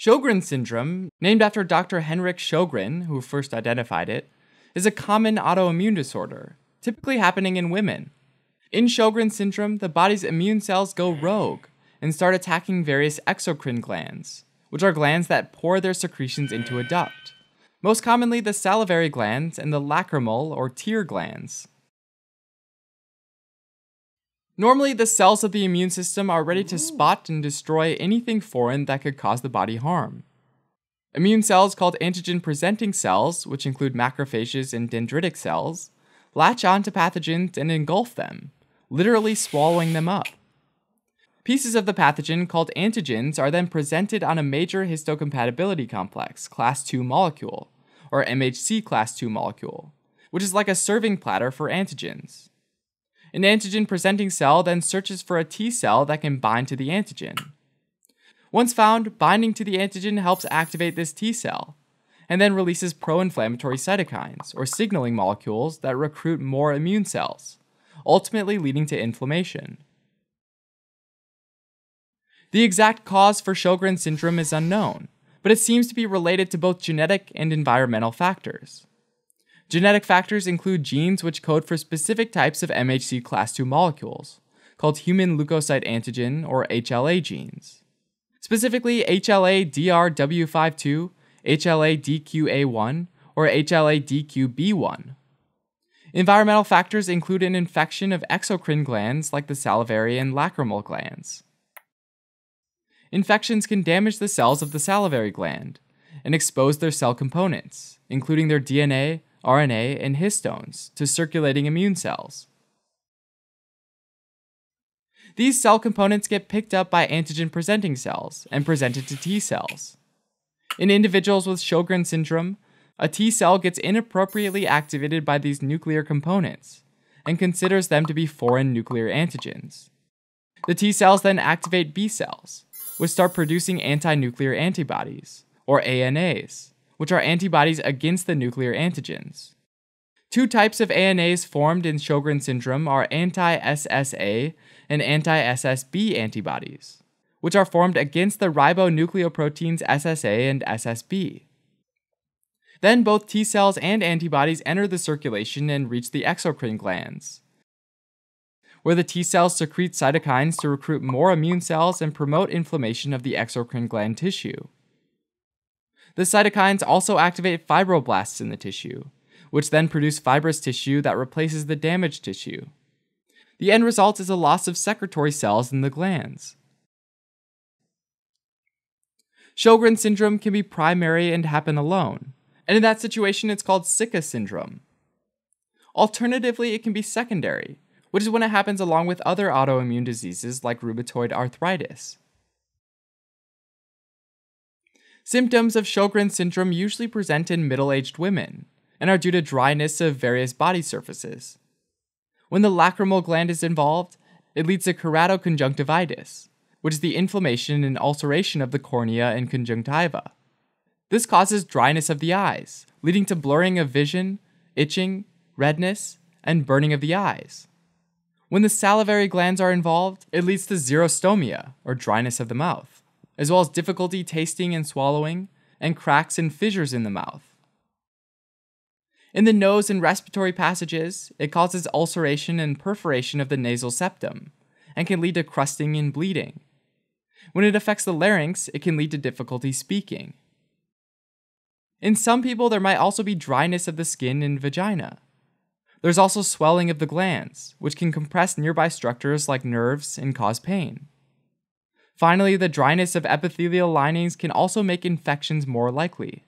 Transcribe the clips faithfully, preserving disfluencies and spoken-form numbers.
Sjogren's syndrome, named after Doctor Henrik Sjogren, who first identified it, is a common autoimmune disorder, typically happening in women. In Sjogren's syndrome, the body's immune cells go rogue and start attacking various exocrine glands, which are glands that pour their secretions into a duct, most commonly the salivary glands and the lacrimal or tear glands. Normally, the cells of the immune system are ready to spot and destroy anything foreign that could cause the body harm. Immune cells called antigen-presenting cells, which include macrophages and dendritic cells, latch onto pathogens and engulf them, literally swallowing them up. Pieces of the pathogen called antigens are then presented on a major histocompatibility complex, class two molecule, or M H C class two molecule, which is like a serving platter for antigens. An antigen-presenting cell then searches for a T cell that can bind to the antigen. Once found, binding to the antigen helps activate this T cell, and then releases pro-inflammatory cytokines, or signaling molecules that recruit more immune cells, ultimately leading to inflammation. The exact cause for Sjogren's syndrome is unknown, but it seems to be related to both genetic and environmental factors. Genetic factors include genes which code for specific types of M H C class two molecules, called human leukocyte antigen or H L A genes. Specifically H L A D R W fifty-two, H L A D Q A one, or H L A D Q B one. Environmental factors include an infection of exocrine glands like the salivary and lacrimal glands. Infections can damage the cells of the salivary gland and expose their cell components, including their D N A, R N A, and histones, to circulating immune cells. These cell components get picked up by antigen-presenting cells and presented to T cells. In individuals with Sjogren's syndrome, a T cell gets inappropriately activated by these nuclear components and considers them to be foreign nuclear antigens. The T cells then activate B cells, which start producing anti-nuclear antibodies, or A N As, which are antibodies against the nuclear antigens. Two types of A N As formed in Sjogren's syndrome are anti-S S A and anti-S S B antibodies, which are formed against the ribonucleoproteins S S A and S S B. Then both T cells and antibodies enter the circulation and reach the exocrine glands, where the T cells secrete cytokines to recruit more immune cells and promote inflammation of the exocrine gland tissue. The cytokines also activate fibroblasts in the tissue, which then produce fibrous tissue that replaces the damaged tissue. The end result is a loss of secretory cells in the glands. Sjogren's syndrome can be primary and happen alone, and in that situation it's called Sicca syndrome. Alternatively, it can be secondary, which is when it happens along with other autoimmune diseases like rheumatoid arthritis. Symptoms of Sjogren's syndrome usually present in middle-aged women and are due to dryness of various body surfaces. When the lacrimal gland is involved, it leads to keratoconjunctivitis, which is the inflammation and ulceration of the cornea and conjunctiva. This causes dryness of the eyes, leading to blurring of vision, itching, redness, and burning of the eyes. When the salivary glands are involved, it leads to xerostomia, or dryness of the mouth, as well as difficulty tasting and swallowing, and cracks and fissures in the mouth. In the nose and respiratory passages, it causes ulceration and perforation of the nasal septum, and can lead to crusting and bleeding. When it affects the larynx, it can lead to difficulty speaking. In some people, there might also be dryness of the skin and vagina. There's also swelling of the glands, which can compress nearby structures like nerves and cause pain. Finally, the dryness of epithelial linings can also make infections more likely.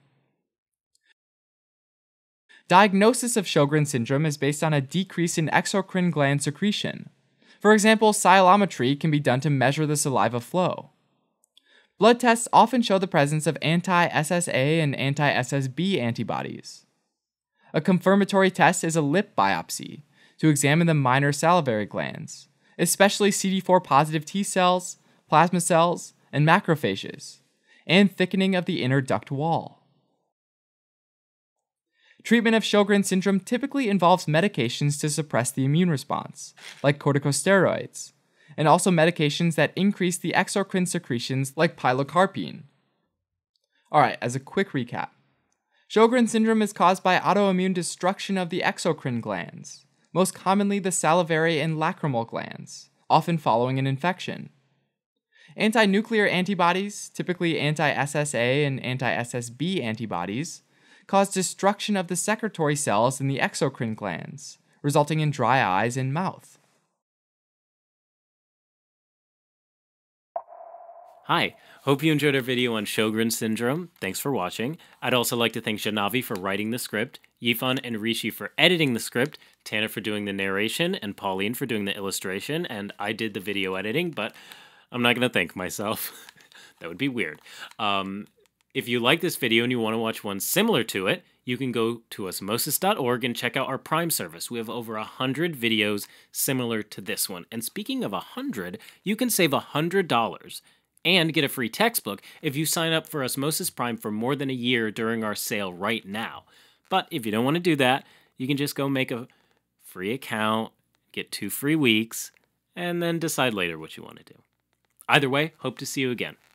Diagnosis of Sjogren's syndrome is based on a decrease in exocrine gland secretion. For example, sialometry can be done to measure the saliva flow. Blood tests often show the presence of anti-S S A and anti-S S B antibodies. A confirmatory test is a lip biopsy to examine the minor salivary glands, especially C D four positive T cells, plasma cells, and macrophages, and thickening of the inner duct wall. Treatment of Sjogren's syndrome typically involves medications to suppress the immune response, like corticosteroids, and also medications that increase the exocrine secretions like pilocarpine. Alright, as a quick recap. Sjogren's syndrome is caused by autoimmune destruction of the exocrine glands, most commonly the salivary and lacrimal glands, often following an infection. Anti-nuclear antibodies, typically anti-S S A and anti-S S B antibodies, cause destruction of the secretory cells in the exocrine glands, resulting in dry eyes and mouth. Hi, hope you enjoyed our video on Sjogren's syndrome. Thanks for watching. I'd also like to thank Janavi for writing the script, Yifan and Rishi for editing the script, Tana for doing the narration, and Pauline for doing the illustration, and I did the video editing, but I'm not going to thank myself. That would be weird. Um, if you like this video and you want to watch one similar to it, you can go to osmosis dot org and check out our Prime service. We have over one hundred videos similar to this one. And speaking of one hundred, you can save one hundred dollars and get a free textbook if you sign up for Osmosis Prime for more than a year during our sale right now. But if you don't want to do that, you can just go make a free account, get two free weeks, and then decide later what you want to do. Either way, hope to see you again.